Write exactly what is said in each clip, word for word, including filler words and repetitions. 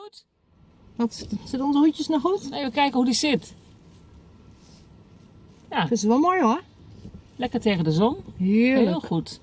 goed? Wat, zitten onze hoedjes nog goed? Even kijken hoe die zit. Ja, Dat is wel mooi hoor. lekker tegen de zon. Heerlijk. Heel goed.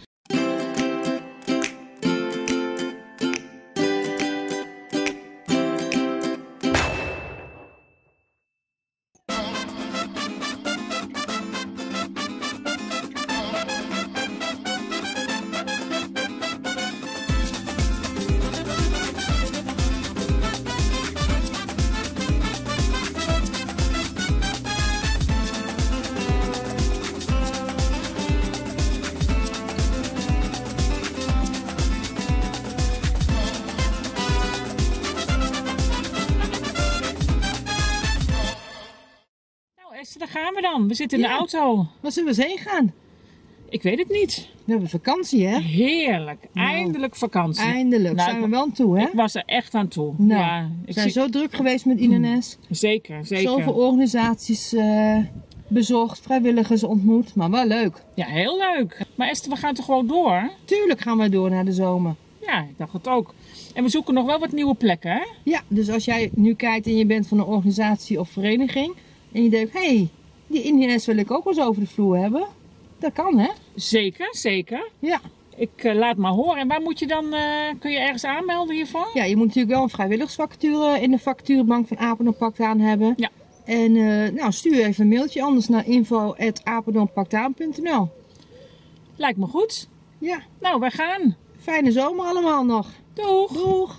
Esther, daar gaan we dan. We zitten in Ja. de auto. Waar zullen we eens heen gaan? Ik weet het niet. We hebben vakantie hè? Heerlijk. Nou, Eindelijk vakantie. Eindelijk. Nou, Zijn ik- we wel aan toe hè? Ik was er echt aan toe. Nou, ja, we ik zijn zie... zo druk geweest met Ines. Zeker, zeker. Zoveel organisaties eh, bezocht, vrijwilligers ontmoet. Maar wel leuk. Ja, heel leuk. Maar Esther, we gaan toch gewoon door? Tuurlijk gaan we door naar de zomer. Ja, ik dacht het ook. En we zoeken nog wel wat nieuwe plekken, hè? Ja, dus als jij nu kijkt en je bent van een organisatie of vereniging. En je denkt, hé, hey, die Ines wil ik ook wel eens over de vloer hebben. Dat kan hè? Zeker, zeker. Ja. Ik eh, laat maar horen. En waar moet je dan, eh, kun je ergens aanmelden hiervoor? Ja, je moet natuurlijk wel een vrijwilligersvacature in de vacaturebank van Apeldoorn Pakt hebben. Ja. En eh, nou, stuur even een mailtje anders naar info at apeldoornpaktaan punt n l. Lijkt me goed. Ja, Nou, wij gaan. fijne zomer allemaal nog. Doeg! Doeg!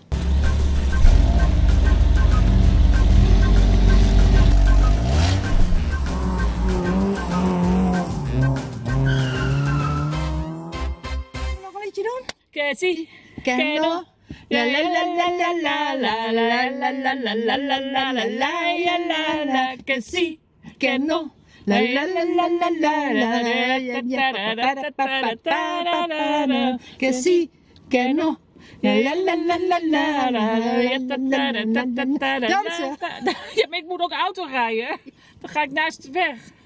Nog een liedje doen? Cassie. Kendo. La la la la la la la la la la la la la la la la la la Cassie. Kendo. La la la la la la la la Cassie. Kendo. La la la la la la la la. Dansen. Ja, maar ik moet ook auto rijden. Dan ga ik naast de weg.